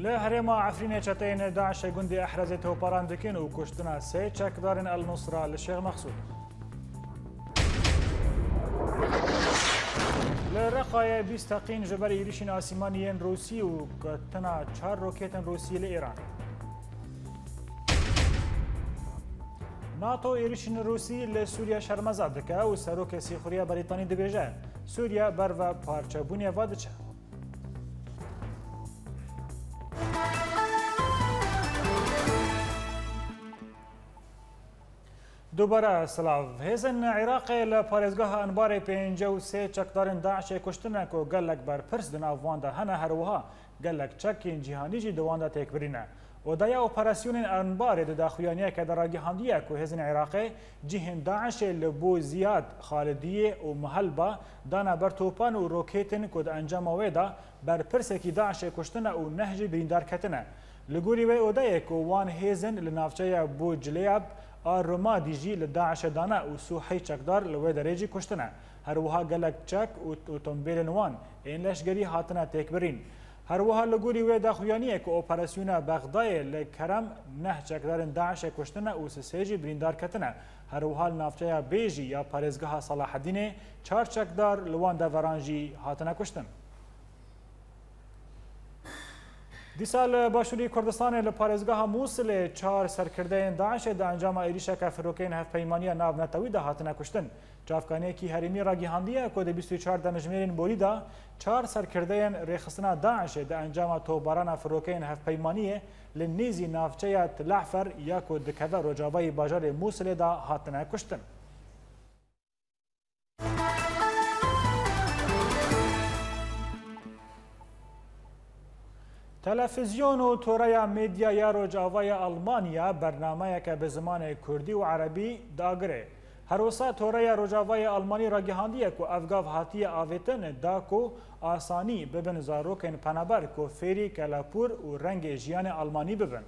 لهرما عفرين چتين داعش گوندی احرزت و پاراندکن و کشتنا سه چکدارن النصرة لشيخ مقصود. لرقای 20 تقین جبر ایریشین آسیمانیین روسی و کتنا 4 روکیتن روسی لإيران. ناتو ایریشین روسی لسوریا شرمزاد دکه و سروک سیخوریا بریتانی دبیجه. سوریا بر و پارچه بونی وادچه. دوباره سلاف هزن عراق لپارێزگاه انبار 53 چکدارن داعش کشتنه که گلک بر پرس دن افوانده هنه هروها گلک چکین جهانی جی دوانده تکبرینه و دایا اپراسیون انبار د داخویانیه که در آگهاندیه که هزن عراق جهن داعش لبو زیاد خالدیه و محلبه دانه بر توپان و روکیتن که د انجام ویده بر پرس که داعش کشتنه و نهج بریندار کتنه لگوری وی اودایه که وان هزن لنافچه بو جلیاب آرما دیجی لداعش دانه و سوحی چکدار لوی دریجی کشتنه هر وها گلک چک و اتومبیل نوان این لشگری هاتنه تکبرین هر وها لگوری وی داخویانیه که اپراسیون بغدای لکرم نه چکدارن داعش کشتنه و سسیجی بریندار کتنه هر وها نافچه بیجی یا پارێزگاه صلاح الدین 4 چکدار لوان دورانجی هاتنه کشتن. دیسال باشوری کردستان لپارێزگاه مووسل 4 سرکردهین داعش د انجام ایریشک فروکین هفپەیمانیە ناو نەتەوی دا هاتنە کوشتن. چاوکانەیەکی هەرێمی ڕاگەیاندیە کۆ د 24 دەمەژمێرین بۆریدا 4 سەرکردەیان ڕێخستنا داعش د ئەنجامە تۆبارانە فروکین هەفپەیمانیە لە نێزی ناوچەیە تلەحفەر یا کۆ دکەڤە ڕۆژاوای باژارێ مووسلێدا هاتنە کوشتن. تلفزیون و تورای میدیا یا روجاوای آلمانیا برنامه که به زمان کردی و عربی داگره. هر وسا تورای روجاوای آلمانی را گهاندیه که افگاف هاتی آویتن دا کو آسانی ببن زاروکن پنابر که فیری کلاپور و رنگ جیان آلمانی ببن.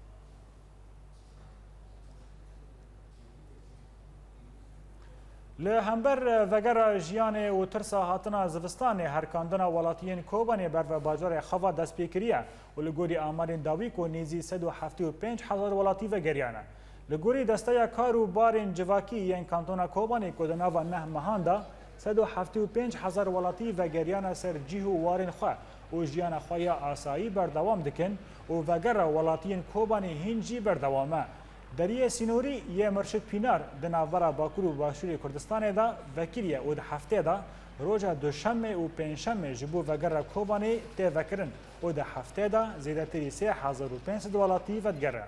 لهمبر وگر جیان و ترسا هاتنا زوستان هرکاندنا ولاتیین کوبانی بر و باجار خوا دست پیکریه و لگوری آمارین داوی کو نیزی 175,000 ولاتی وگریانه. لگوری دسته کار و بارین جواکی این کانتونا کوبانی کو دناو نه مهاندا 175,000 ولاتی وگریانه سر جیه و وارین خوا و جیان خواه آسایی بردوام دکن و وگر ولاتیین کوبانی هنجی بردوامه. دریه سینوری یه مرشد پینار دناورا باکور و باشوری کردستان دا وکیلیه و ده هفته دا روژا دوشنبه و پنجشنبه جبو وگر کوبانی ته وکرن و ده هفته دا زیادتری 3500 ولاتی ودگره.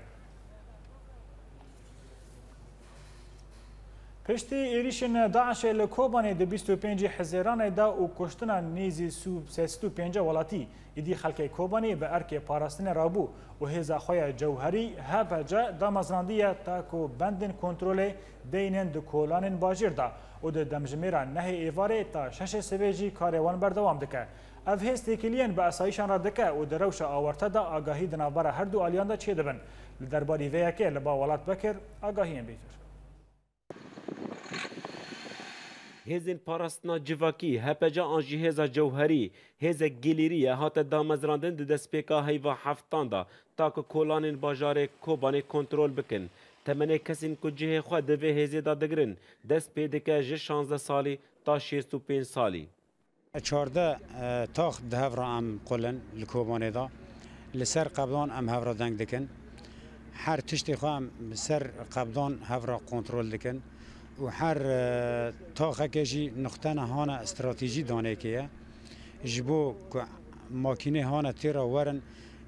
پشتی ایریشن داعش لکوبانی ده 25 حزیران دا و کشتنا نیزی 305 ولاتی ایدی خلک کوبانی به ارک پاراستن رابو و هزا خوی جوهری هبجا دا مزراندیه تا کو بندن کنترول دینن دو کولانن باجیر دا و ده دمجمیرا نه ایواره تا 6 سویجی کاروان بردوام دکه. اف هستی کلین به اسایشان را دکه و در روش آورته دا آگاهی دنابر هر دو آلیان دا چه دبن. لدرباری ویکه لبا ولات بکر آگاهی بیفر. هزین پاراستنا جواکی هپجا آنجی هزا جوهری هزا گلیری هات دامزراندن د دسپیکا هیوا هفتان دا تا که کولانین باجار کوبانی کنترول بکن تمنه کسین که جه خواه دوه هزی دا دگرن دست پیدکه جه 16 سالی تا 65 سالی 14 تاخ ده را ام قلن لکوبانی دا لسر قبضان ام هفرا دنگ دکن هر تشتی خواه سر قبضان هفرا کنترول دکن و هر تاخه کشی نقطه هانا استراتژی دانه که جبو ماکینه هانا تیرا ورن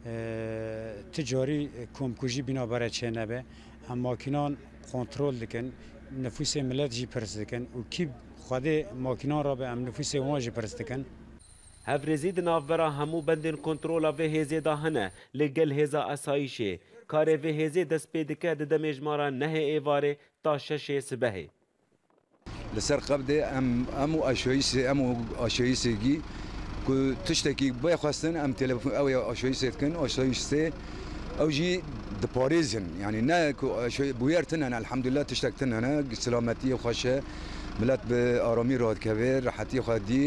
تجاری کمکوژی بنا برای چه نبه هم ماکینان کنترل دکن نفوس ملت جی پرست دکن و کی خواده ماکینان را به هم نفوس وان جی پرست دکن هفرزید نافورا همو بندن کنترول و هزی دا هنه لگل هزا اسایشه کار و هزی دست پیدکه دمجمارا نه ایواره تا 6 سبهه لسر قبضه امو اشویسگی که تشتکی باید خواستن ام تلفن او اشویس کن اشویس او جی دپاریزن یعنی نه که بویرتن انا الحمدلله تشتکتن انا سلامتی خوشه ملت به آرامی راه کبیر راحتی خودی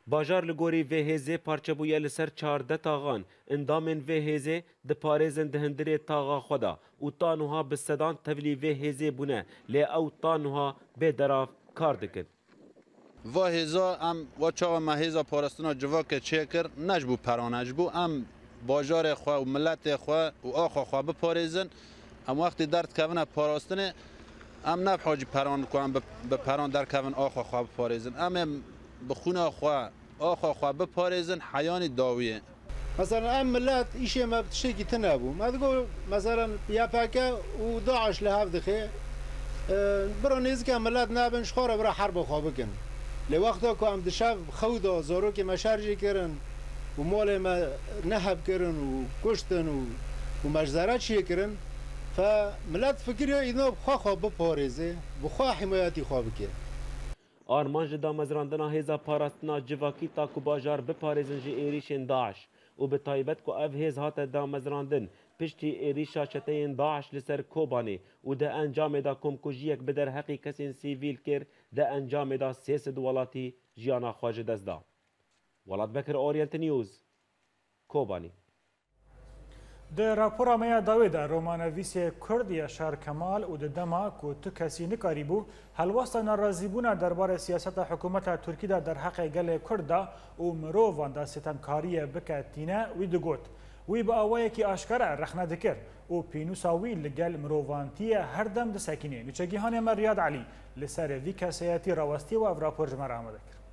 باجار لگوری و هزه پارچه بویه لسر 14 تاغان اندامن و هزه ده پارێزن دهندره تاغا خدا و تانوها به سدان تولی و هزه بونه لی او تانوها به دراف کار دکن. و هزا ام و چاو ما هزا پارستنا جوا که چه کر نجبو پرانج بو ام باجار خوا و ملت خوا و آخوا خوا بپارێزن ام وقتی درد کونه پاراستنه ام نب حاجی پران کنم به پران در کون آخوا خوا بپارێزن ام بخونه خوا آخوا خوا بپارێزن حیان داویه. مثلا ام ملت ایشه ما تشتكي تنابو ما تقول مثلا يا باكا وداعش لهاف دخي برا نيزكا ملت نابن شخورة برا حرب خوابكن لوقتا كو ام دشاف خودا زاروكي ما شارجي كرن ومول ما نهب كرن وكشتن ومجزرات شي كرن فملت فكريا اذا بخوا خواب بپاريزه بخوا حماياتي خوابكي. آرمان جدا مزراندنا هزا پاراستنا جواکی تا کو باجار بپارێزن جی ایریشن داعش و به تایبەت کو ev hêz hate damezrandin piştî êrîşa çeteyên Daeş li ser Kobanê û de encamê da komkujiyek bi derheqî kesên sîvîl kir de encamê da 300 welatî jiyana xwe ji dest da. Welat Bekir Orient News, Kobanî. Di rapora me ya dawê de romanavîsê Kurd Yaşar Kemal û di dema ku tu kesî nikarîbû helwesta narazîbûna derbarê siyaseta hikûmeta Tirkî de derheqê gelê Kurd da û mirovan da sitemkariyê bike tîne wî digot. Wî bi awayekî aşkare rexne dikir û pînûsa wî li gel mirovantiyê her dem disekîne. Nûçegihanê me Riyad Elî li serê vî keseyetî rawestî û ev rapor ji me re amade kir.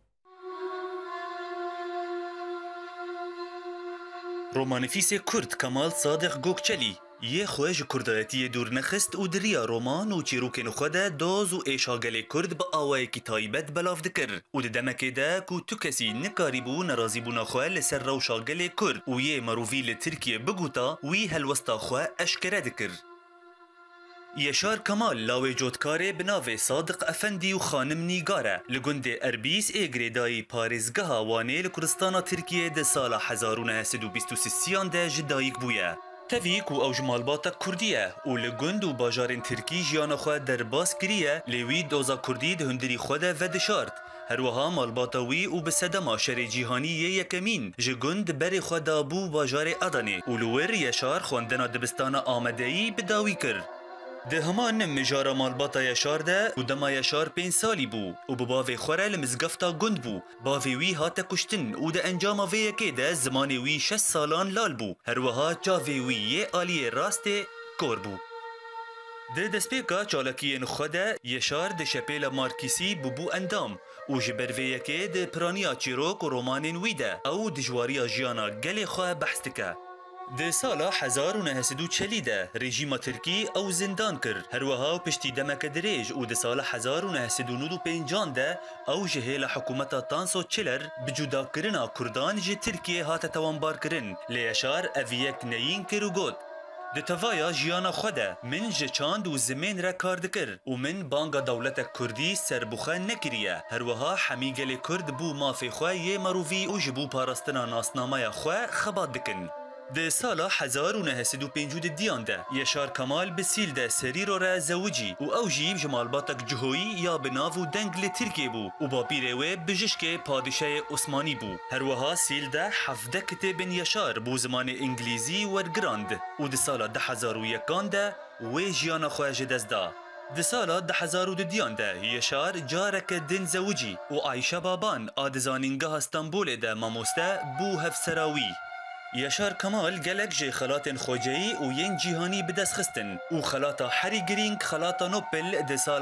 رومانفیس کرد کمال صادق گوکچلی یه خوش کردایتی دور نخست و دریا رومان و چیروکن خوده داز و ایشاگل کرد با آوای کی تایبت بلاف دکر و دمکه ده کو تو کسی نکاری بو نرازی بو نخواه لسر رو شاگل کرد و یه مروفی لترکیه بگوتا وی هلوستا خواه اشکره دکر. یشار کمال لاوی جوتکاره بناوی صادق افندی و خانم نیگاره لگند اربیس ایگریدای پارزگاه وانه لکرستان ترکیه ده سال 1923 ده جدایک بویه. تفیک و اوج مالبات کردیه و لگند و باجارین ترکی جیان خواه در باس کریه لیوی دوزا کردی ده هندری خود و دشارد. هروها مالباتاوی و به صدما شر جیهانی یکمین جگند بر خدا بو باجار ادانه و لور یشار خواندنا دبستان آمدهی بداوی کرد. ده همان مجارا مالباتا یشار ده و دما یشار 5 سالی بو و بباوی خوره لمزگفتا گند بو باوی وی هاته کشتن و ده انجام وی که ده زمان وی 6 سالان لال بو هروها جاوی وی یه آلی راست کور بو. ده دسپیکا چالکین خوده یشار ده شپیل مارکیسی بو اندام و جبر وی که ده پرانیا چیروک و رومانین وی ده او دجواریا جیانا گلی خواه بحثتکه. ده سالا 1940 ده رژیم ترکی او زندان کرد هروها و پشتی دمک دریج و ده سالا 1995 ده او جهیل حکومت تانسو چلر بجودا کرنا کردان جه ترکیه هات توانبار کرن لیشار اویک نین کرو گود ده توایا جیانا خوده من جه چاند و زمین را کار دکر و من بانگا دولت کردی سربوخه نکریه هروها حمیگل کرد بو مافی خواه یه مروفی و جبو پارستنا ناسنامه خواه خباد دکن. ده سالا 1950 دیان ده یشار کمال بسیل ده سریرو را زوجی و او جیب جمالباتک جهوی یا بناو و دنگ لترکیه بو و با پیروه بجشک پادشه عثمانی بو هروها سیل ده 17 کتاب یشار بو زمان انگلیزی ورگراند و ده سالا 2001 ده وی جیانا خواهج دست ده. ده سالا 2002 ده یشار جارک دن زوجی و عایشه بابان آدزانینگاه استانبول ده ماموسته بو هفسراوی. یشار کمال گلک جی خلات خوجهی و ین جیهانی بدست خستن و خلاتا حری گرینگ خلاتا نوبل ده سال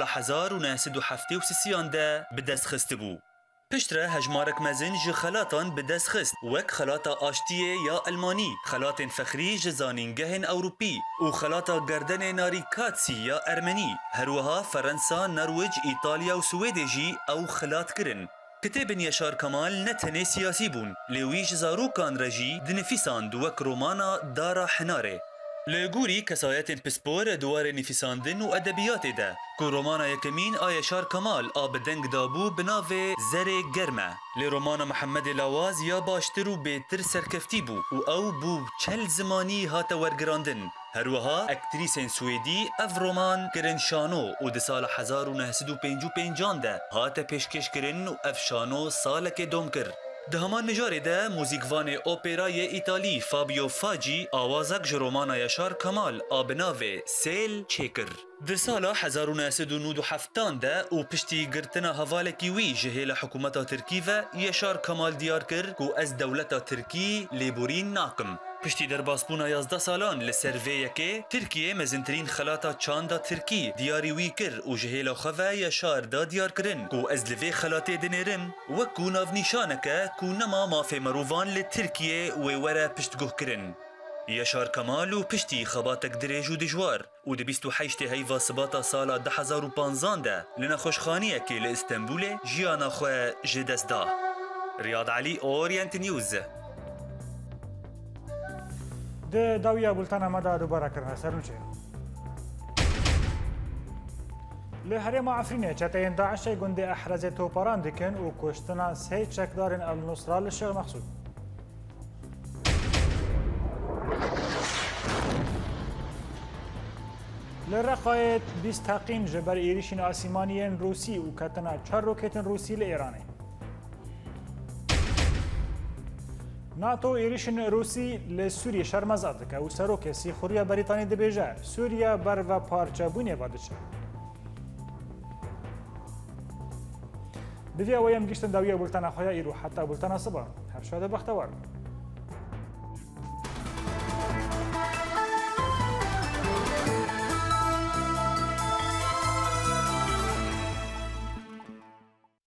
1937 ده بدست خست بو. پشتره هجمارک مزن جی خلاتان بدست خست وک خلاتا آشتیه یا المانی خلات فخری جزانینگهن اوروپی و خلاتا گردن ناریکاتسی یا ارمنی هروها فرنسا نرویج ایتالیا و سویده جی او خلات کرن. کتاب یشار کمال نتنه سیاسی بون لیویش زاروکان رجی دنفیساند وک رومانا دارا حناره لگوری کسایت پسپور دوار نفیساندن و ادبیات ده که رومانا یکمین یشار کمال آب دنگ دابو بناو زر گرمه لی رومانا محمد لاواز یا باشتر و بهتر سرکفتی بو و او بو چل زمانی هات ورگراندن هروها اکتریسین سویدی اف رومان کرن شانو و ده سال 1955 ده هات پیشکش کرن و اف شانو سال که دوم کر. ده همان نجاره ده موزیکوان اوپرای ایتالی فابیو فاجی آوازک جرومانا یشار کمال آبناوه سیل چیکر. ده سال 1997 ده و پشتی گرتنا حوالکی وی جهیل حکومتا ترکی و یشار کمال دیار کر کو از دولتا ترکی لیبورین ناکم. پشتی در باسپونا 11 سالان لسرویه که ترکیه مزنترین خلاتا چاندا ترکی دیاری وی کر و جهیلا خواه یشار دا دیار کرن کو از لوی خلاته دنیرم و کو ناو نیشانکه کو نما مافی مروفان لترکیه و وره پشتگوه کرن. یشار کمال و پشتی خباتک دریج و دجوار و ده 28 هیوا سباتا سالا 2015 ده لنا خوشخانیه که لإستنبول جیانا خواه جدست دا. ریاض علی اورینت نیوز. ده داویا بولتانا مدا دوباره کرنا سرنوچه لحرم عفرینه چتین داعش گنده احرز توپاران دکن و کشتنا سه چکدارن النصرة للشغل مقصود لرقایت 20 تقین جبر ایریشین آسیمانیین روسی و کتنا 4 روکتن روسی لإيرانه ناتو ایریشن روسی لسوریه شرمزاد که و سروک سیخوریا بریتانی دبیجه سوریا بر و پارچه بونه وادشه دوی اویم گشتن داویه بولتان خواه ایرو حتی بولتان صبح هر شاده بختوار